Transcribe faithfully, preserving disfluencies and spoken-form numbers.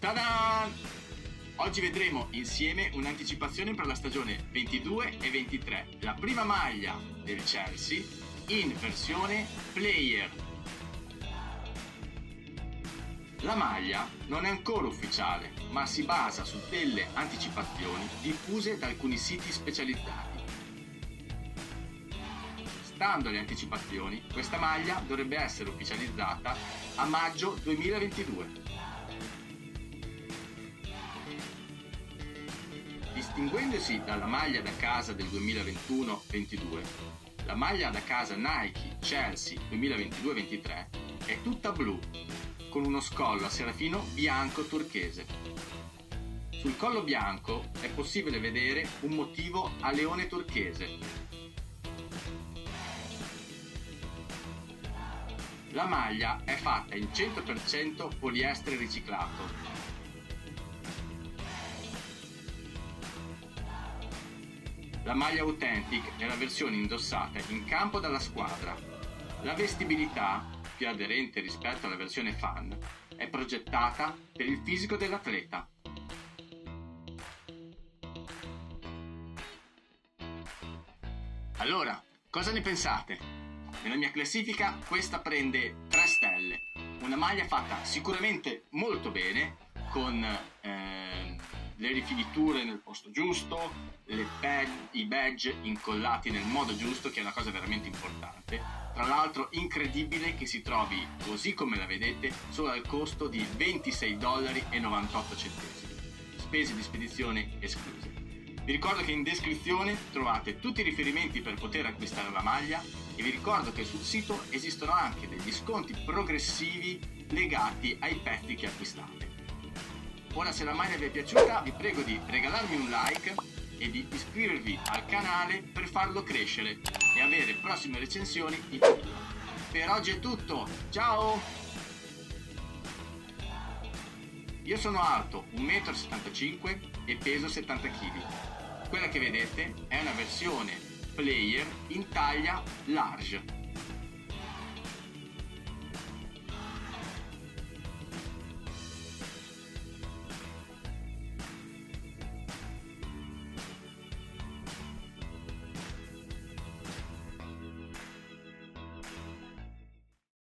Ta-da! Oggi vedremo insieme un'anticipazione per la stagione ventidue e ventitré, la prima maglia del Chelsea in versione player. La maglia non è ancora ufficiale, ma si basa su delle anticipazioni diffuse da alcuni siti specializzati. Stando alle anticipazioni, questa maglia dovrebbe essere ufficializzata a maggio duemilaventidue. Distinguendosi dalla maglia da casa del duemilaventuno ventidue, la maglia da casa Nike Chelsea duemilaventidue ventitré è tutta blu, con uno scollo a serafino bianco turchese. Sul collo bianco è possibile vedere un motivo a leone turchese. La maglia è fatta in cento per cento poliestere riciclato. La maglia Authentic è la versione indossata in campo dalla squadra. La vestibilità, più aderente rispetto alla versione fan, è progettata per il fisico dell'atleta. Allora, cosa ne pensate? Nella mia classifica questa prende tre stelle. Una maglia fatta sicuramente molto bene, con eh, le rifiniture nel posto giusto, le pad, i badge incollati nel modo giusto, che è una cosa veramente importante. Tra l'altro incredibile che si trovi così come la vedete solo al costo di ventisei dollari e novantotto centesimi, spese di spedizione escluse. Vi ricordo che in descrizione trovate tutti i riferimenti per poter acquistare la maglia e vi ricordo che sul sito esistono anche degli sconti progressivi legati ai pezzi che acquistate. Ora, se la maglia vi è piaciuta, vi prego di regalarmi un like e di iscrivervi al canale per farlo crescere e avere prossime recensioni in futuro. Per oggi è tutto, ciao! Io sono alto uno virgola settantacinque metri e peso settanta chili. Quella che vedete è una versione player in taglia large.